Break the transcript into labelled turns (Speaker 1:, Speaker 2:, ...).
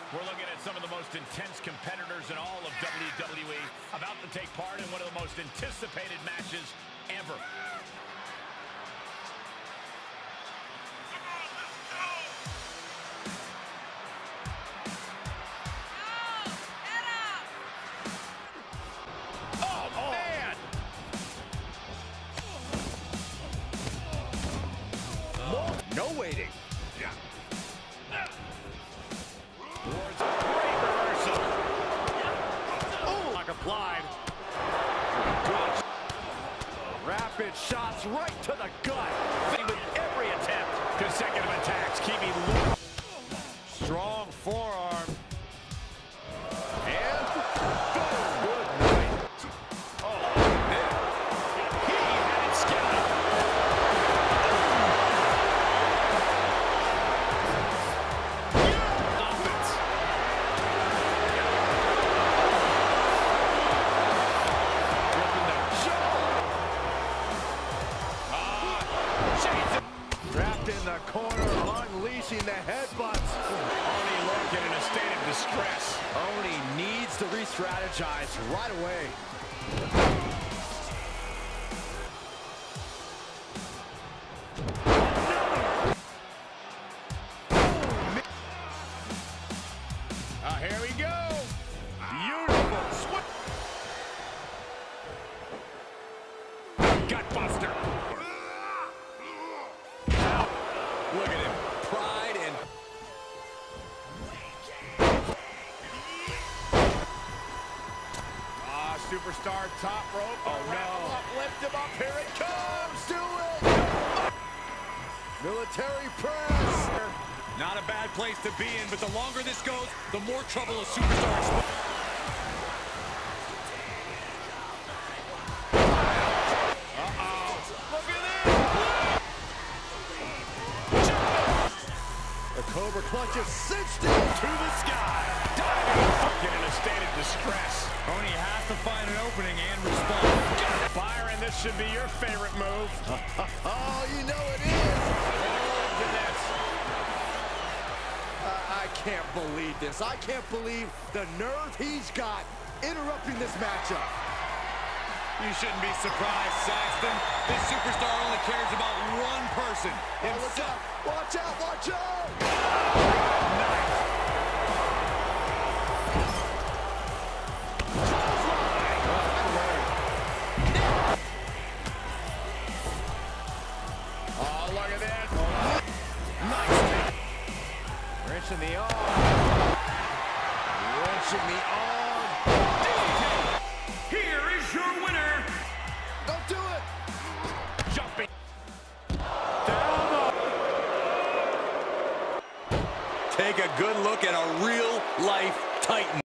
Speaker 1: We're looking at some of the most intense competitors in all of WWE about to take part in one of the most anticipated matches ever. Oh, man!
Speaker 2: No waiting.
Speaker 1: Towards a great reversal. Oh, block applied. Good.
Speaker 2: Rapid shots right to the gut.
Speaker 1: With every attempt. Consecutive attacks, keeping loose.
Speaker 2: Strong forearm. And boom. Good night.
Speaker 1: Oh, man. He had it scouted. Offense. Ripping the jaw.
Speaker 2: Trapped in the corner, unleashing the headbutts.
Speaker 1: Oney looking in a state of distress.
Speaker 2: Oney needs to re-strategize right away.
Speaker 1: Here we go. Beautiful swing. Gutbuster. Look at him. Pride and... Superstar top rope.
Speaker 2: Oh, no.
Speaker 1: Lift him up. Here it comes.
Speaker 2: Do it! Military press.
Speaker 3: Not a bad place to be in, but the longer this goes, the more trouble a superstar exposes.
Speaker 1: Look at
Speaker 2: The Cobra clutch is cinched in.
Speaker 1: this. To the sky. Diving. Get in a state of distress.
Speaker 3: Oney has to find an opening and respond.
Speaker 1: Byron, this should be your favorite move.
Speaker 2: Oh, you know it is.
Speaker 1: Look at this.
Speaker 2: I can't believe this. I can't believe the nerve he's got interrupting this matchup.
Speaker 3: You shouldn't be surprised, Saxton. This superstar only cares about one person, himself.
Speaker 2: Watch out, watch out!
Speaker 1: Oh, look at that. Nice.
Speaker 2: Wrenching the arm. Wrenching the arm.
Speaker 3: Here is your winner.
Speaker 2: Don't do it!
Speaker 1: Jumping.
Speaker 3: Take a good look at a real-life Titan.